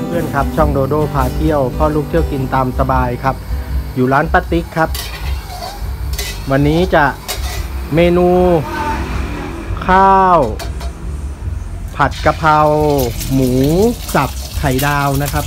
เพื่อนๆครับช่องโดโดพาเที่ยวพ่อลูกเที่ยวกินตามสบายครับอยู่ร้านป้าติ๊กครับวันนี้จะเมนูข้าวผัดกะเพราหมูสับไข่ดาวนะครับ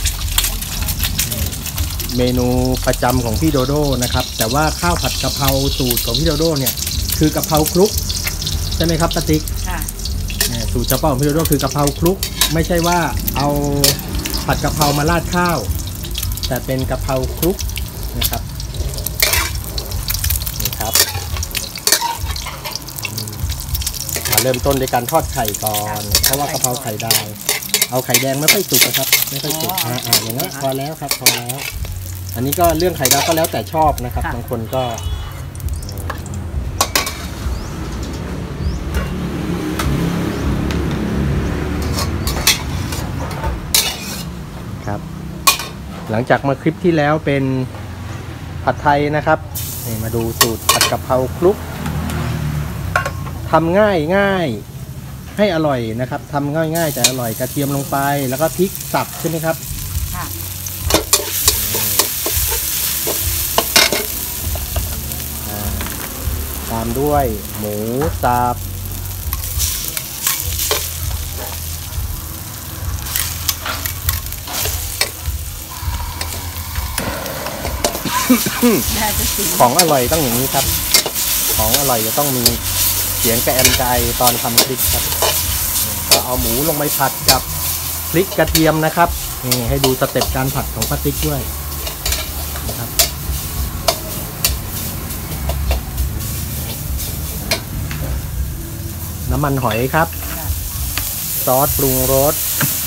เมนูประจำของพี่โดโดนะครับแต่ว่าข้าวผัดกะเพราสูตรของพี่โดโดเนี่ยคือกะเพราคลุกใช่ไหมครับป้าติ๊กค่ะสูตรเฉพาะของพี่โดโดคือกะเพราคลุกไม่ใช่ว่าเอาผัดกะเพรามาราดข้าวแต่เป็นกะเพราคลุกนะครับนี่ครับมาเริ่มต้นด้วยการทอดไข่ก่อนเพราะว่ากะเพราไข่ดาวเอาไข่แดงไม่ค่อยสุกนะครับไม่ค่อยสุกอย่างนั้นพอแล้วครับพอแล้วอันนี้ก็เรื่องไข่ดาวก็แล้วแต่ชอบนะครับบางคนก็ครับหลังจากมาคลิปที่แล้วเป็นผัดไทยนะครับนี่มาดูสูตรผัดกะเพราคลุกทำง่ายให้อร่อยนะครับทำง่ายแต่อร่อยกระเทียมลงไปแล้วก็พริกสับใช่ไหมครับค่ะตามด้วยหมูสับของอร่อยต้องอย่างนี้ครับของอร่อยจะต้องมีเสียงกระแอมไกตอนทำคลิปครับก็เอาหมูลงไปผัดกับพริกกระเทียมนะครับนี่ให้ดูสเต็ปการผัดของป้าติ๊กด้วยนะครับน้ำมันหอยครับซอสปรุงรส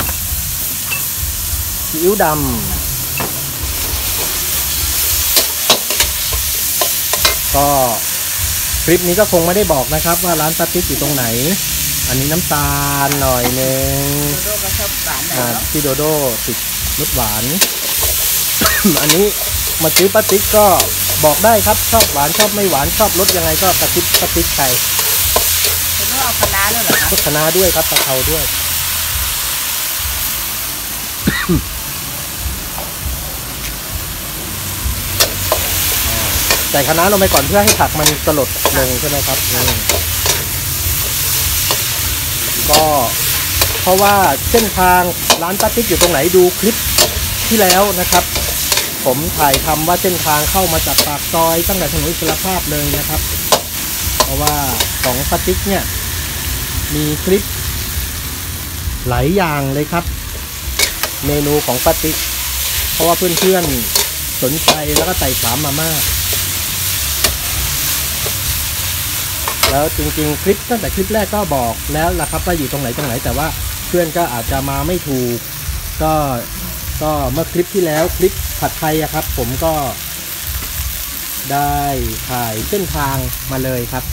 ซีอิ๊วดำก็คลิปนี้ก็คงไม่ได้บอกนะครับว่าร้านป้าติ๊กอยู่ตรงไหนอันนี้น้ำตาลหน่อยนึงโดโดก็ชอบหวานพี่โดโดติดรสหวาน อันนี้มาซื้อป้าติ๊กก็บอกได้ครับชอบหวานชอบไม่หวานชอบรสยังไงก็กระซิบป้าติ๊กใครคุณต้องเอาคะน้าด้วยเหรอครับคะน้าด้วยครับกะเพราด้วย ใส่คะน้าลงไปก่อนเพื่อให้ผักมันสลดลงใช่ไหมครับก็เพราะว่าเส้นทางร้านป้าติ๊กอยู่ตรงไหนดูคลิปที่แล้วนะครับผมถ่ายทำว่าเส้นทางเข้ามาจากปากซอยตั้งแต่ถนนอิสรภาพเลยนะครับเพราะว่าของป้าติ๊กเนี่ยมีคลิปหลายอย่างเลยครับเมนูของป้าติ๊กเพราะว่าเพื่อนๆสนใจแล้วก็ไต่ถามมามากแล้วจริงๆคลิปตั้งแต่คลิปแรกก็บอกแล้วล่ะครับว่าอยู่ตรงไหนแต่ว่าเพื่อนก็อาจจะมาไม่ถูกก็เมื่อคลิปที่แล้วคลิปผัดไทยครับผมก็ได้ถ่ายเส้นทางมาเลยครับ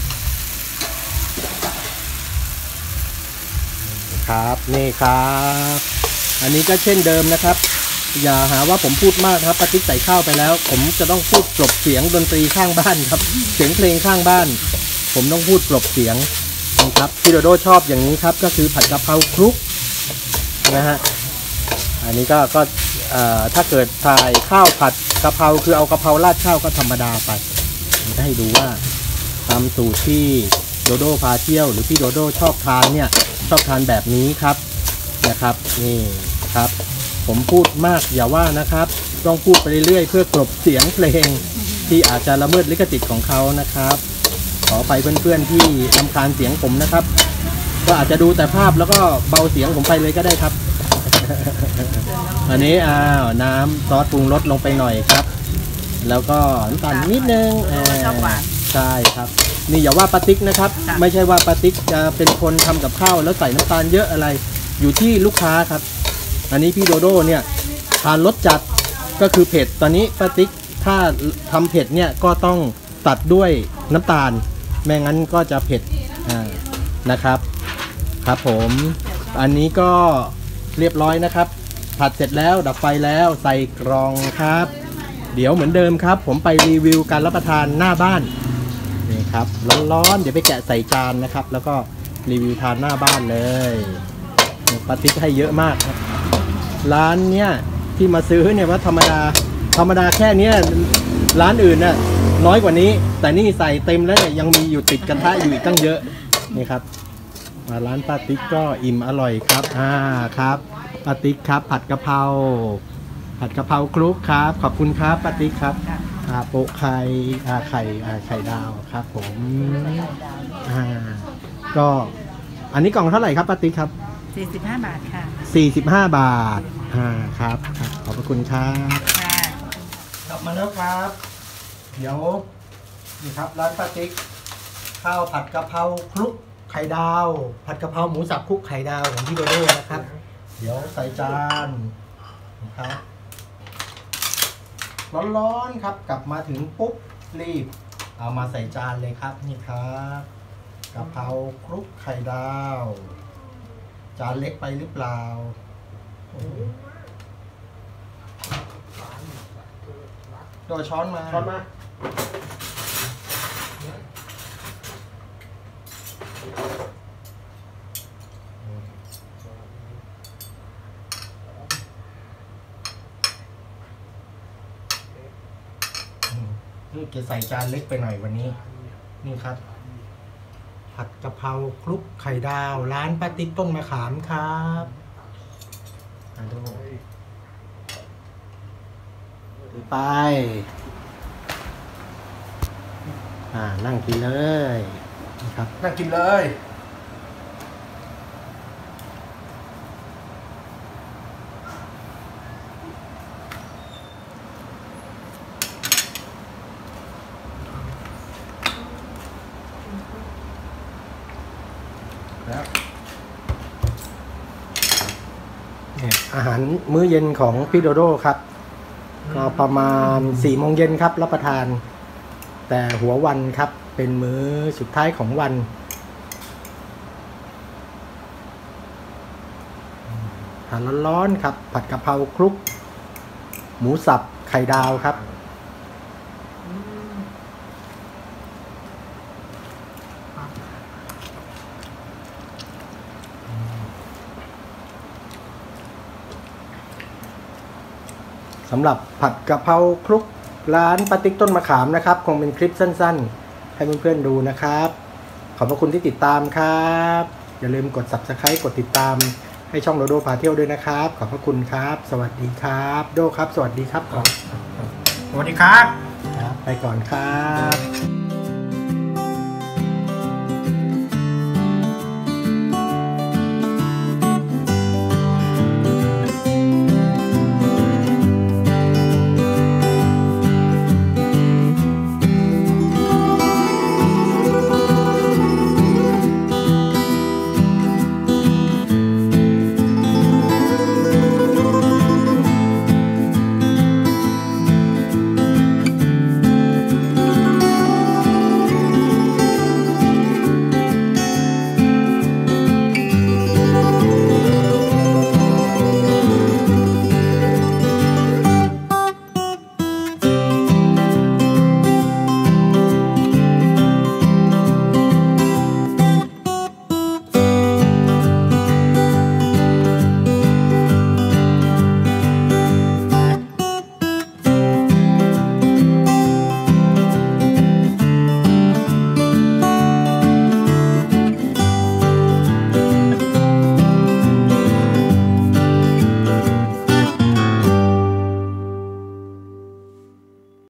ครับนี่ครับอันนี้ก็เช่นเดิมนะครับอย่าหาว่าผมพูดมากครับป้าติ๊กใส่ข้าวไปแล้วผมจะต้องพูดกลบเสียงดนตรีข้างบ้านครับเสียงเพลงข้างบ้านผมต้องพูดกลบเสียงนะครับพี่โดโดชอบอย่างนี้ครับก็คือผัดกะเพราคลุกนะฮะอันนี้ก็ถ้าเกิดถ่ายข้าวผัดกะเพราคือเอากะเพราราดข้าวก็ธรรมดาไปจะให้ดูว่าตามสูตรที่โดโดพาเที่ยวหรือพี่โดโดชอบทานเนี่ยชอบทานแบบนี้ครับนะครับนี่ครับผมพูดมากอย่าว่านะครับต้องพูดไปเรื่อยๆเพื่อกลบเสียงเพลงที่อาจจะละเมิดลิขสิทธิ์ของเขานะครับขอไปเพื่อนๆที่รำคาญเสียงผมนะครับก็อาจจะดูแต่ภาพแล้วก็เบาเสียงผมไปเลยก็ได้ครับ อันนี้น้ำซอสปรุงรสลงไปหน่อยครับแล้วก็น้ำตาลนิดนึงใช่ครับนี่อย่าว่าป้าติ๊กนะครับไม่ใช่ว่าป้าติ๊กจะเป็นคนทำกับข้าวแล้วใส่น้ำตาลเยอะอะไรอยู่ที่ลูกค้าครับอันนี้พี่โดโดเนี่ยทานรสจัดก็คือเผ็ดตอนนี้ป้าติ๊กถ้าทำเผ็ดเนี่ยก็ต้องตัดด้วยน้ำตาลไม่งั้นก็จะเผ็ดนะครับครับผมอันนี้ก็เรียบร้อยนะครับผัดเสร็จแล้วดับไฟแล้วใส่กรองครับเดี๋ยวเหมือนเดิมครับผมไปรีวิวการรับประทานหน้าบ้านนี่ครับร้อนๆเดี๋ยวไปแกะใส่จานนะครับแล้วก็รีวิวทานหน้าบ้านเลยป้าติ๊กให้เยอะมากครับร้านเนี้ยที่มาซื้อเนี่ยว่าธรรมดาแค่เนี้ยร้านอื่นน่ะน้อยกว่านี้แต่นี่ใส่เต็มแล้วเนี่ยยังมีอยู่ติดกระทะอยู่อีกตั้งเยอะนี่ครับมาร้านป้าติ๊กก็อิ่มอร่อยครับครับป้าติ๊กครับผัดกะเพราคลุกครับขอบคุณครับป้าติ๊กครับโปะไข่ไข่ดาวครับผมก็อันนี้กล่องเท่าไหร่ครับป้าติ๊กครับ 45 บาทค่ะ 45 บาทครับขอบคุณครับกลับมาแล้วครับเดี๋ยวนี่ครับร้านป้าติ๊กข้าวผัดกะเพราคลุกไข่ดาวผัดกะเพราหมูสับคลุกไข่ดาวของพี่โดโด้นะครับเดี๋ยวใส่จานนะครับร้อนๆครับกลับมาถึงปุ๊บรีบเอามาใส่จานเลยครับนี่ครับกะเพราคลุกไข่ดาวจานเล็กไปหรือเปล่าโดยช้อนมานี่จะใส่จานเล็กไปหน่อยวันนี้นี่ครับผัดกะเพราคลุกไข่ดาวร้านป้าติ๊กต้นมะขามครับดูไปนั่งกินเลยนะครับนั่งกินเลยอาหารมื้อเย็นของพี่โดโด้ครับก็ประมาณ4 โมงเย็นครับรับประทานแต่หัววันครับเป็นมื้อสุดท้ายของวันทานร้อนๆครับผัดกะเพราคลุกหมูสับไข่ดาวครับสำหรับผัดกะเพราคลุกร้านป้าติ๊กต้นมะขามนะครับคงเป็นคลิปสั้นๆให้เพื่อนๆดูนะครับขอบพระคุณที่ติดตามครับอย่าลืมกด Subscribe กดติดตามให้ช่องโดโดพาเที่ยวด้วยนะครับขอบพระคุณครับสวัสดีครับโดครับสวัสดีครับสวัสดีครับไปก่อนครับ